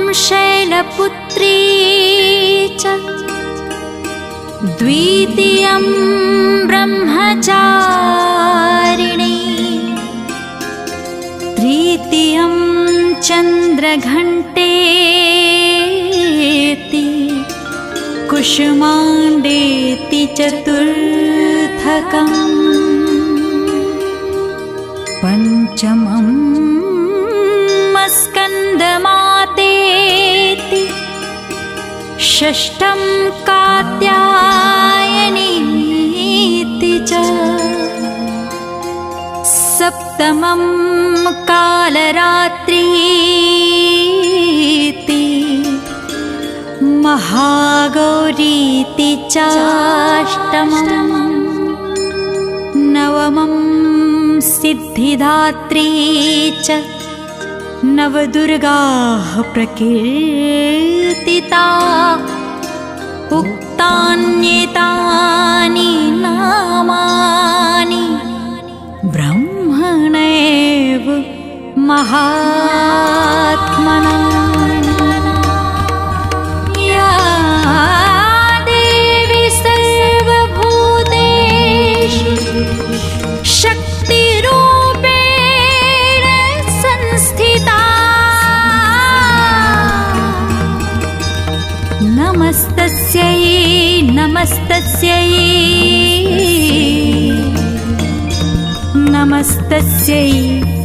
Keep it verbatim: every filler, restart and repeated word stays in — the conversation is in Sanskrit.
शैलपुत्री च द्वितीयं ब्रह्मचारिणी तृतीयं चन्द्रघण्टेति कुष्माण्डेति चतुर्थकम् पंचमं स्कन्दमातेति षष्ठं कात्यायनीति च सप्तमं कालरात्रीति महागौरीति चाष्टमम् नवमं सिद्धिदात्री च नवदुर्गाः प्रकीर्तिता उक्तान्येतानि नामानि ब्रह्मणैव महात्मना या देवी सर्वभूतेषु शक्तिरूपेण संस्थिता नमस्तस्यै नमस्तस्यै नमस्तस्यै